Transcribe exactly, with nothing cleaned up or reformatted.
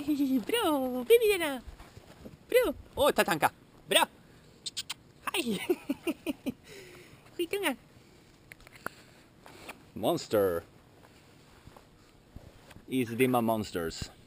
Bra! Baby-Lena! Bra! Åh, oh, Tatanka! Bra! Hej! Skitunga! Monster! Isdimma monsters.